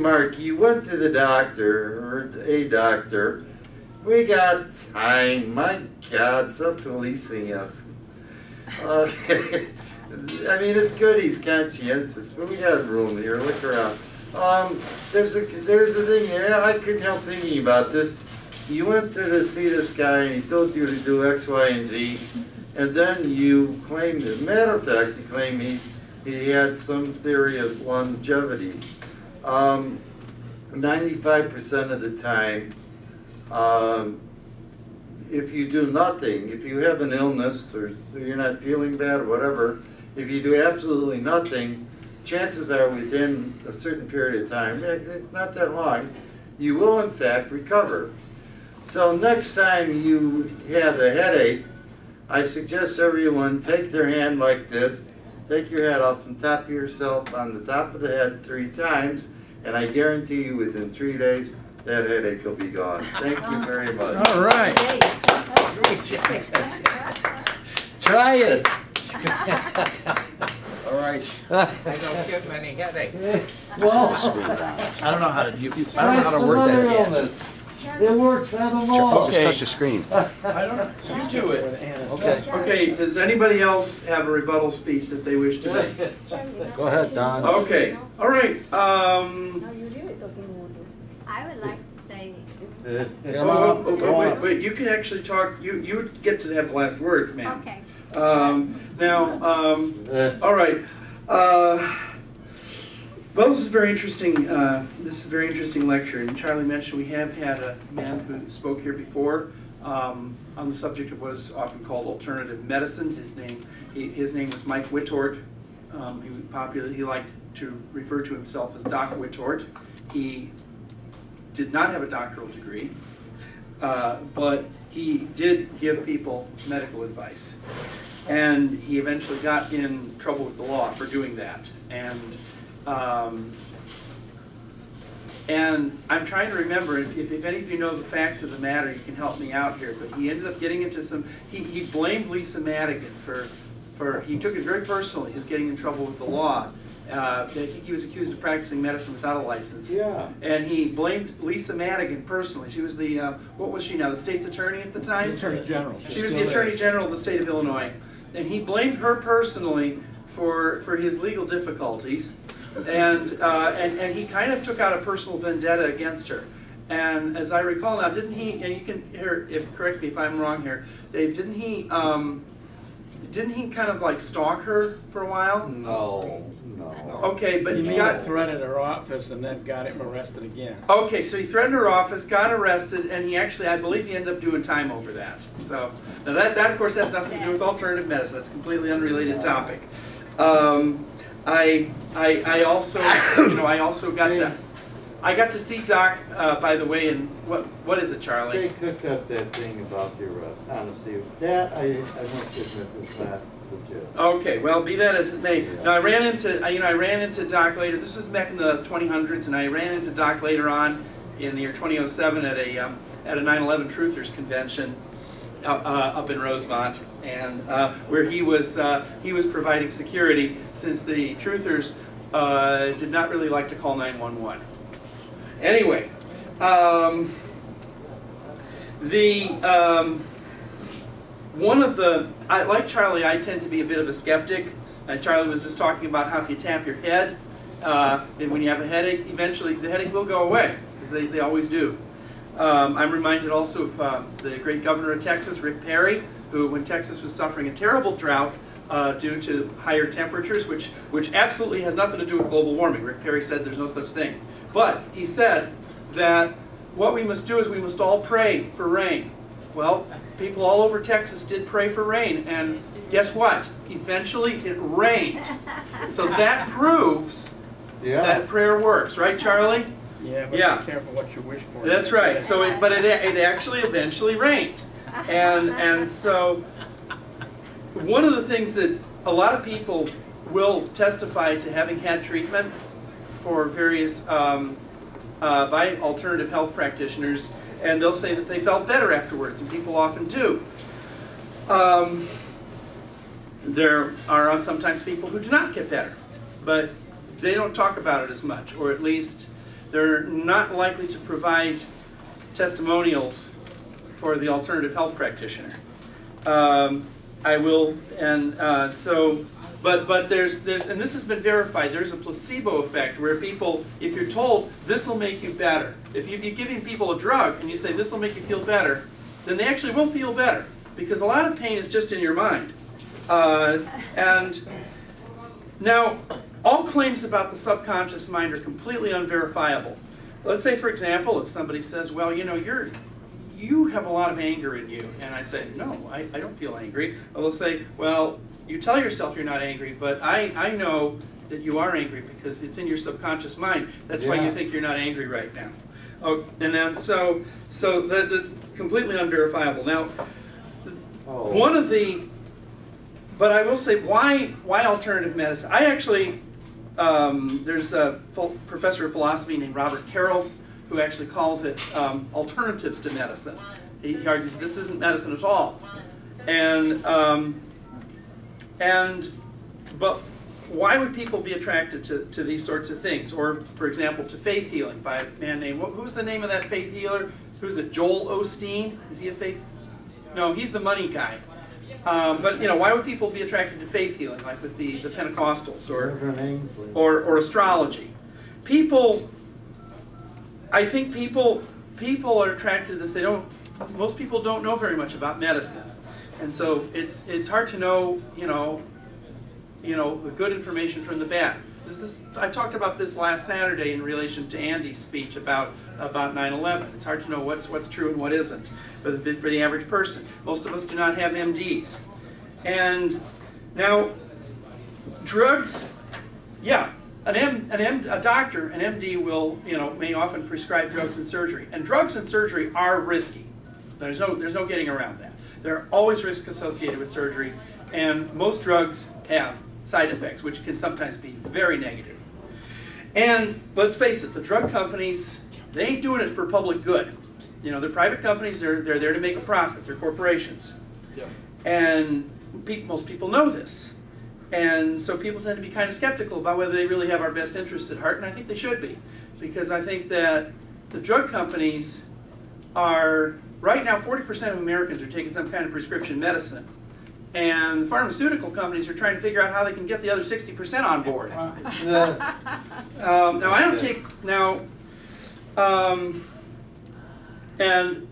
Mark, you went to the doctor, or a doctor. We got time. My God, stop policing us. Okay. I mean, it's good he's conscientious, but we got room here. Look around. Um, there's a there's a thing here. I couldn't help thinking about this. You went to the, see this guy, and he told you to do X, Y, and Z, and then you claimed, as a matter of fact, you claimed he he had some theory of longevity. Um, ninety-five percent of the time, um, if you do nothing, if you have an illness or you're not feeling bad or whatever, if you do absolutely nothing, chances are within a certain period of time, it's not that long, you will in fact recover. So next time you have a headache, I suggest everyone take their hand like this, take your head off the top of yourself on the top of the head three times, and I guarantee you within three days, that headache will be gone. Thank you very much. All right. Try it. All right. I don't get many headaches. Well, I don't know how to, you, you- I don't know how to work that yet. illness. It works on them all. Just touch the screen. I don't, you do it. Okay. Okay, does anybody else have a rebuttal speech that they wish to make? Go ahead, Don. Okay, all right. Um, I would like to say, oh, Come oh, on. oh, Go wait, on. wait, you can actually talk, you, you get to have the last word, ma'am. okay. Um, now, um, all right. Uh, well, this is very interesting. Uh, this is a very interesting lecture. And Charlie mentioned we have had a man who spoke here before um, on the subject of what is often called alternative medicine. His name, he, his name was Mike Wittort. Um, he was popular. He liked to refer to himself as Doc Wittort. He did not have a doctoral degree, uh, but he did give people medical advice. And he eventually got in trouble with the law for doing that. And um, and I'm trying to remember, if, if, if any of you know the facts of the matter, you can help me out here. But he ended up getting into some, he, he blamed Lisa Madigan for, for, he took it very personally, his getting in trouble with the law. Uh, I think he was accused of practicing medicine without a license. Yeah. And he blamed Lisa Madigan personally. She was the, uh, what was she now, the state's attorney at the time? Attorney General. She was the Attorney General of the state of Illinois. And he blamed her personally for, for his legal difficulties. And, uh, and, and he kind of took out a personal vendetta against her. And as I recall now, didn't he, and you can hear, if correct me if I'm wrong here, Dave, didn't he, um, didn't he kind of like stalk her for a while? No, no. Okay, but He he made got a threat at her office and then got him arrested again. Okay, so he threatened her office, got arrested, and he actually, I believe he ended up doing time over that. So, now that, that of course has nothing to do with alternative medicine. That's a completely unrelated topic. Um, I, I, I also, you know, I also got to, I got to see Doc, uh, by the way, and what, what is it, Charlie? They cooked up that thing about the arrest, honestly. That, I, I must admit, was not legit. Okay, well, be that as it may. Now, I ran into, you know, I ran into Doc later. This was back in the twenty hundreds, and I ran into Doc later on in the year twenty oh seven at a um, at a nine eleven Truthers convention uh, uh, up in Rosemont, and uh, where he was uh, he was providing security since the Truthers uh, did not really like to call nine one one. Anyway, um, the. Um, One of the, I, like Charlie, I tend to be a bit of a skeptic. Uh, Charlie was just talking about how if you tap your head, uh, and when you have a headache, eventually the headache will go away, because they, they always do. Um, I'm reminded also of uh, the great governor of Texas, Rick Perry, who, when Texas was suffering a terrible drought uh, due to higher temperatures, which, which absolutely has nothing to do with global warming. Rick Perry said there's no such thing. But he said that what we must do is we must all pray for rain. Well, people all over Texas did pray for rain, and guess what? Eventually it rained. So that proves Yeah. that prayer works, right, Charlie? Yeah, but Yeah. be careful what you wish for. That's right. So, it, but it, it actually eventually rained, and and so one of the things that a lot of people will testify to having had treatment for various um, uh, by alternative health practitioners. And they'll say that they felt better afterwards, and people often do. Um, there are sometimes people who do not get better, but they don't talk about it as much, or at least they're not likely to provide testimonials for the alternative health practitioner. Um, I will, and uh, so, but but there's there's and this has been verified. There's a placebo effect where people, if you're told this will make you better, if you, you're giving people a drug and you say this will make you feel better, then they actually will feel better, because a lot of pain is just in your mind. Uh, and now, all claims about the subconscious mind are completely unverifiable. Let's say, for example, if somebody says, well, you know, you're, you have a lot of anger in you. And I say, no, I, I don't feel angry. Or they'll say, well, you tell yourself you're not angry, but I, I know that you are angry because it's in your subconscious mind. That's why Yeah. you think you're not angry right now. Oh, and then so, so that is completely unverifiable. Now, Oh. one of the, but I will say, why, why alternative medicine? I actually, um, there's a ph- professor of philosophy named Robert Carroll who actually calls it um, alternatives to medicine. He argues this isn't medicine at all. And, um, and, but why would people be attracted to, to these sorts of things? Or, for example, to faith healing by a man named, what, who's the name of that faith healer? Who's it, Joel Osteen? Is he a faith? No, he's the money guy. Um, but, you know, why would people be attracted to faith healing, like with the, the Pentecostals, or, or, or astrology? People, I think people, people are attracted to this. They don't, most people don't know very much about medicine. And so it's, it's hard to know, you know, you know, the good information from the bad. This is, I talked about this last Saturday in relation to Andy's speech about about nine eleven. It's hard to know what's what's true and what isn't for the for the average person. Most of us do not have M Ds, and now drugs. Yeah, an M an M a doctor, an M D will you know may often prescribe drugs and surgery, and drugs and surgery are risky. There's no there's no getting around that. There are always risks associated with surgery, and most drugs have side effects, which can sometimes be very negative. And let's face it, the drug companies, they ain't doing it for public good. You know, they're private companies, they're, they're there to make a profit, they're corporations. Yeah. And pe most people know this. And so people tend to be kind of skeptical about whether they really have our best interests at heart, and I think they should be. Because I think that the drug companies are, right now forty percent of Americans are taking some kind of prescription medicine. And the pharmaceutical companies are trying to figure out how they can get the other sixty percent on board. um, now, I don't take, now, um, and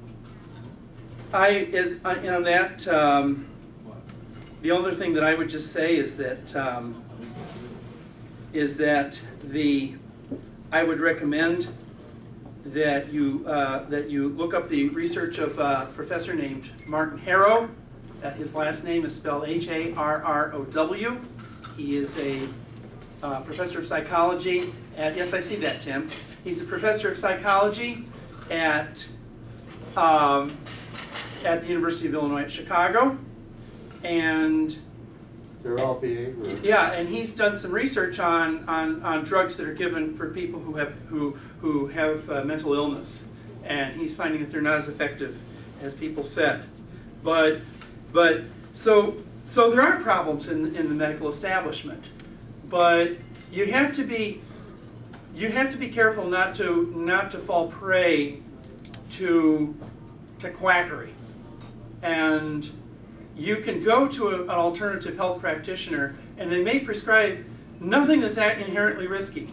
I, is, uh, you know, that, um, the other thing that I would just say is that, um, is that the, I would recommend that you, uh, that you look up the research of a professor named Martin Harrow. Uh, his last name is spelled H A R R O W. He is a uh, professor of psychology at, yes, I see that, Tim. He's a professor of psychology at, um, at the University of Illinois at Chicago. And they're all behavioral. Yeah, and he's done some research on, on, on drugs that are given for people who have, who, who have uh, mental illness. And he's finding that they're not as effective as people said. But But so so there are problems in in the medical establishment, but you have to be you have to be careful not to not to fall prey to to quackery. And you can go to a, an alternative health practitioner, and they may prescribe nothing that's inherently risky.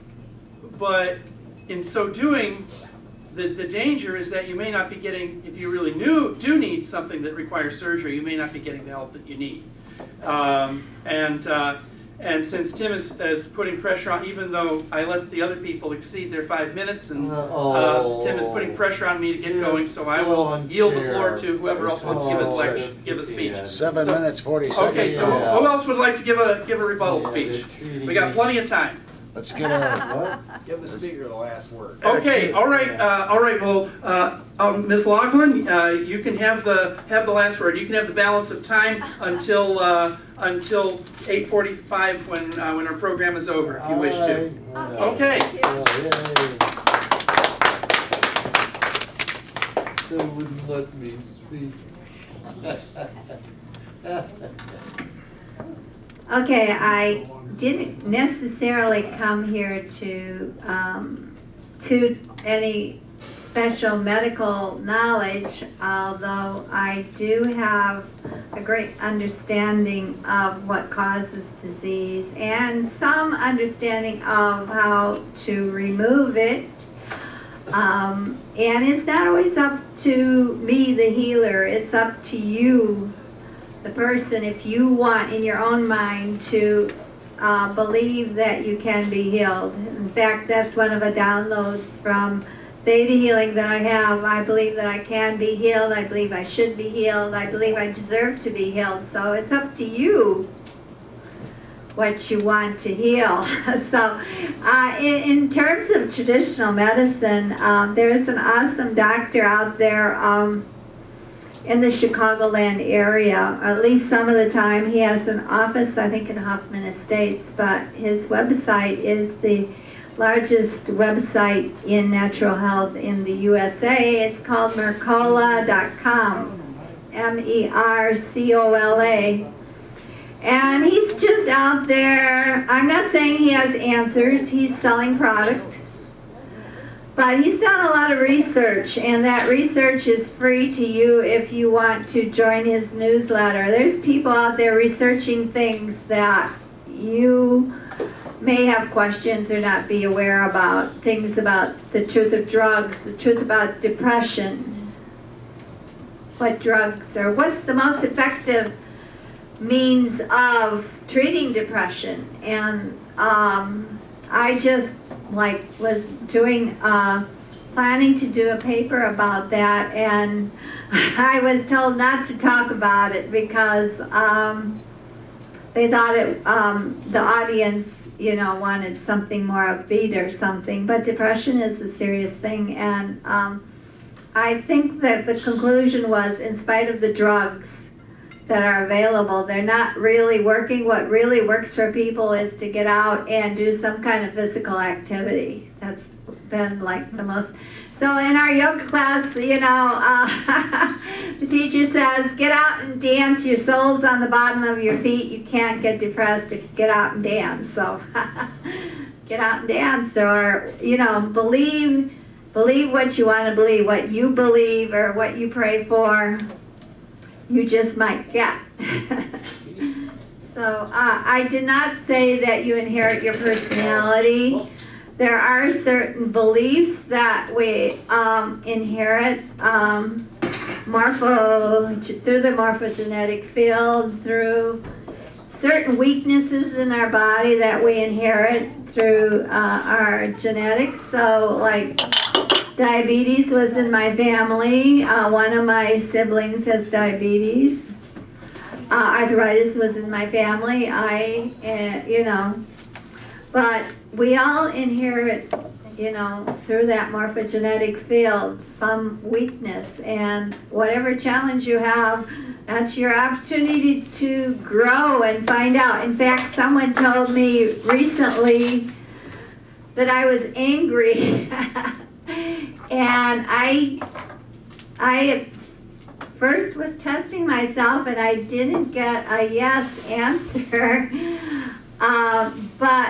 But in so doing, The, the danger is that you may not be getting, if you really knew, do need something that requires surgery, you may not be getting the help that you need. Um, and, uh, and since Tim is, is putting pressure on, even though I let the other people exceed their five minutes, and uh, Tim is putting pressure on me to get going, so I will yield the floor to whoever else wants to give a lecture, give a speech. Seven so, minutes, forty seconds. Okay, so who else would like to give a, give a rebuttal speech? We got plenty of time. Let's get a, Give the speaker the last word. Okay, all right, uh, all right. Well, uh, um, Miz Laughlin, uh, you can have the have the last word. You can have the balance of time until uh, until eight forty-five when uh, when our program is over, if you wish to. Okay. They wouldn't let me speak. Okay, I didn't necessarily come here to um, to any special medical knowledge, although I do have a great understanding of what causes disease and some understanding of how to remove it. Um, and it's not always up to me, the healer. It's up to you, the person, if you want in your own mind to uh, believe that you can be healed. In fact, that's one of the downloads from Theta Healing that I have. I believe that I can be healed. I believe I should be healed. I believe I deserve to be healed. So it's up to you what you want to heal. So uh, in, in terms of traditional medicine, um, there's an awesome doctor out there um, in the Chicagoland area, or at least some of the time. He has an office, I think, in Hoffman Estates, but his website is the largest website in natural health in the U S A. It's called Mercola dot com, M E R C O L A. And he's just out there. I'm not saying he has answers. He's selling product. But he's done a lot of research, and that research is free to you if you want to join his newsletter. There's people out there researching things that you may have questions or not be aware about. Things about the truth of drugs, the truth about depression. What drugs are, what's the most effective means of treating depression. And um, I just like was doing uh, planning to do a paper about that, and I was told not to talk about it because um, they thought it um, the audience, you know, wanted something more upbeat or something. But depression is a serious thing, and um, I think that the conclusion was, in spite of the drugs that are available, they're not really working. What really works for people is to get out and do some kind of physical activity. That's been like the most. So in our yoga class, you know, uh, the teacher says, get out and dance. Your soul's on the bottom of your feet. You can't get depressed if you get out and dance. So get out and dance, or, you know, believe, believe what you want to believe, what you believe or what you pray for. You just might get. So uh, I did not say that you inherit your personality. There are certain beliefs that we um, inherit um, morpho through the morphogenetic field, through certain weaknesses in our body that we inherit through uh, our genetics. So like diabetes was in my family. Uh, one of my siblings has diabetes. Uh, arthritis was in my family. I, uh, you know, but we all inherit, you know, through that morphogenetic field, some weakness. And whatever challenge you have, that's your opportunity to grow and find out. In fact, someone told me recently that I was angry. And I, I at first was testing myself, and I didn't get a yes answer. Uh, but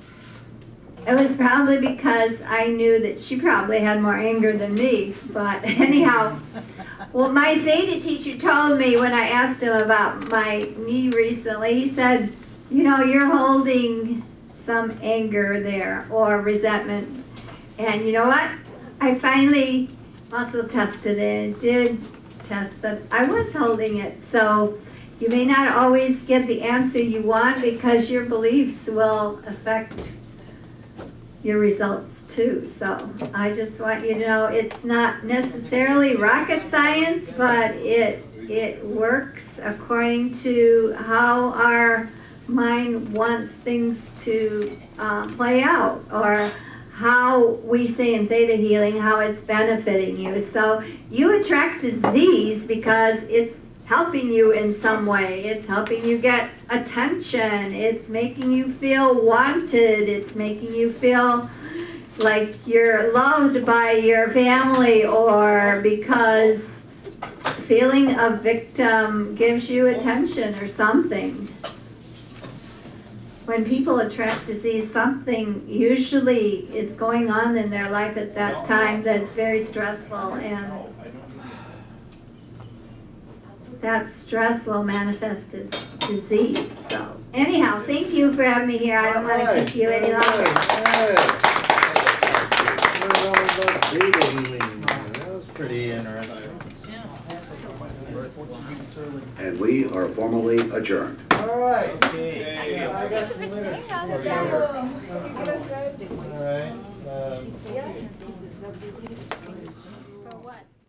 it was probably because I knew that she probably had more anger than me. But anyhow, well, my Theta teacher told me when I asked him about my knee recently, he said, you know, you're holding some anger there or resentment. And you know what? I finally muscle tested it, did test that I was holding it. So you may not always get the answer you want because your beliefs will affect your results too. So I just want you to know it's not necessarily rocket science, but it, it works according to how our mind wants things to uh, play out, or how we say in Theta Healing, how it's benefiting you. So you attract disease because it's helping you in some way. It's helping you get attention. It's making you feel wanted. It's making you feel like you're loved by your family, or because feeling a victim gives you attention or something. when people attract disease, something usually is going on in their life at that time that's very stressful, and that stress will manifest as disease. So anyhow, thank you for having me here. I don't want to keep you any longer. Theta Healing. That was pretty interesting. And we are formally adjourned. All right. Thank you for staying on this hour. All right. Um, For what?